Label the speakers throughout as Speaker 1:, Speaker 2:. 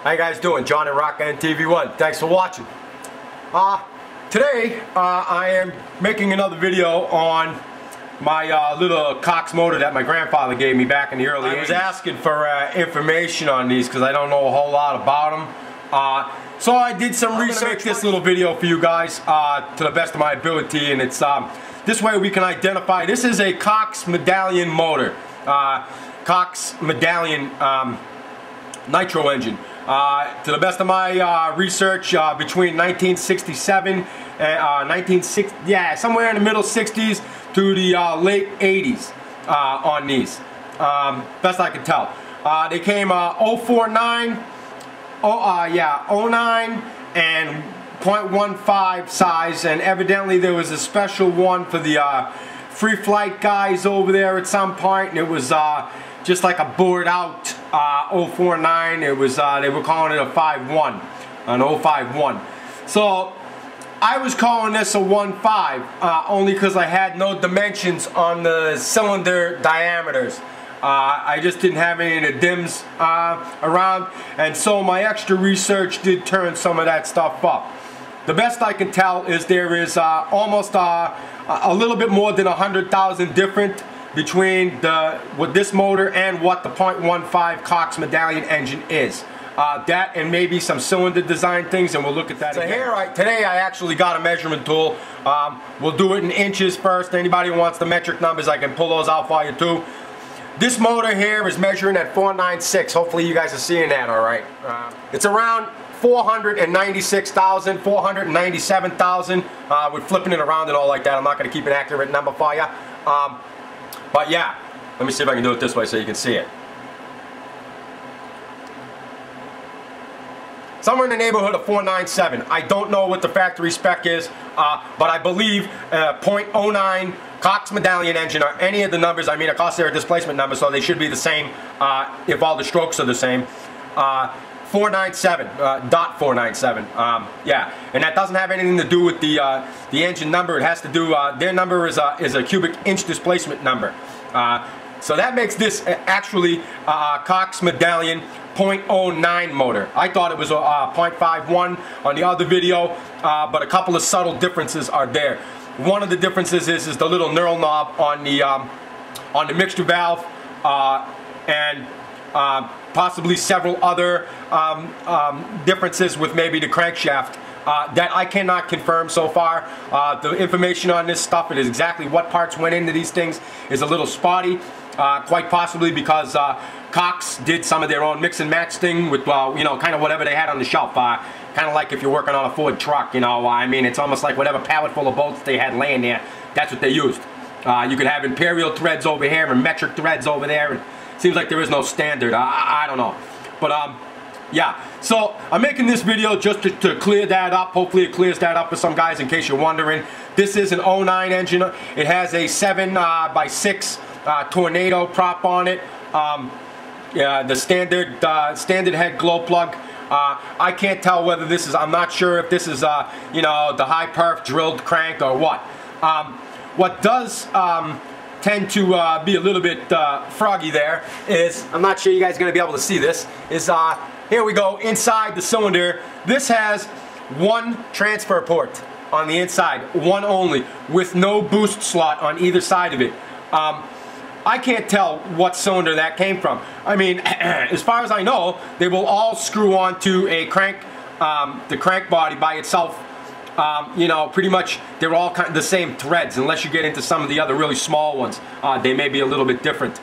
Speaker 1: How you guys doing? John and Rock and TV1. Thanks for watching. Today I am making another video on my little Cox motor that my grandfather gave me back in the early 80s. I was asking for information on these because I don't know a whole lot about them. So I did some research. Make this little video for you guys to the best of my ability, and it's this way we can identify. This is a Cox Medallion motor. Cox Medallion nitro engine. To the best of my research, between 1967 and somewhere in the middle 60s to the late 80s on these. Best I can tell. They came 049, 09 and 0.15 size, and evidently there was a special one for the free flight guys over there at some point, and it was just like a bored out 049. It was they were calling it a 51, an 051. So I was calling this a 15 only because I had no dimensions on the cylinder diameters. I just didn't have any of the dims around, and so my extra research did turn some of that stuff up. The best I can tell is there is almost a little bit more than 100,000 different between with this motor and what the 0.15 Cox Medallion engine is. That and maybe some cylinder design things, and we'll look at that again. Here, today I actually got a measurement tool. We'll do it in inches first. Anybody who wants the metric numbers, I can pull those out for you too. This motor here is measuring at 496. Hopefully you guys are seeing that all right. It's around 496,000, 497,000. We're flipping it around and all like that. I'm not going to keep an accurate number for you. But yeah, let me see if I can do it this way so you can see it. Somewhere in the neighborhood of 497. I don't know what the factory spec is, but I believe 0.09 Cox Medallion engine, or any of the numbers, I mean, of course they're a displacement number, so they should be the same if all the strokes are the same. 497, .497, yeah, and that doesn't have anything to do with the engine number. It has to do, their number is a cubic inch displacement number. So that makes this actually Cox Medallion 0.09 motor. I thought it was a 0.51 on the other video, but a couple of subtle differences are there. One of the differences is the little knurl knob on the mixture valve, and possibly several other differences with maybe the crankshaft that I cannot confirm so far. The information on this stuff and exactly what parts went into these things is a little spotty, quite possibly because Cox did some of their own mix and match thing with you know, kind of whatever they had on the shelf. Kind of like if you're working on a Ford truck, you know, I mean, it's almost like whatever pallet full of bolts they had laying there, that's what they used. You could have imperial threads over here and metric threads over there, and it seems like there is no standard. I don't know. But yeah, so I'm making this video just to clear that up. Hopefully it clears that up for some guys in case you're wondering. This is an 09 engine. It has a 7x6 Tornado prop on it. Yeah, the standard head glow plug. I can't tell whether this is, I'm not sure if this is you know, the high perf drilled crank or what. What does tend to be a little bit froggy there is, I'm not sure you guys are going to be able to see this, is here we go, inside the cylinder. This has one transfer port on the inside, one only, with no boost slot on either side of it. I can't tell what cylinder that came from. I mean, as far as I know, they will all screw onto a crank, the crank body by itself. You know, pretty much they're all kind of the same threads, unless you get into some of the other really small ones. They may be a little bit different.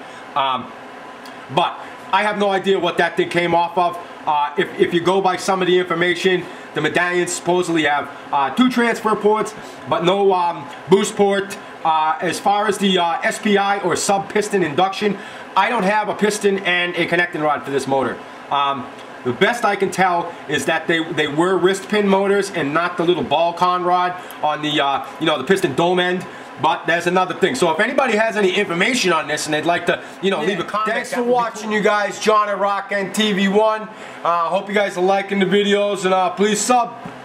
Speaker 1: But I have no idea what that thing came off of. If you go by some of the information, the Medallions supposedly have 2 transfer ports, but no boost port. As far as the SPI or sub-piston induction, I don't have a piston and a connecting rod for this motor. The best I can tell is that they were wrist pin motors and not the little ball con rod on the you know, the piston dome end. But there's another thing. So if anybody has any information on this and they'd like to, you know, leave a comment. Thanks for watching, you guys. John and Rock and TV1. Hope you guys are liking the videos, and please sub.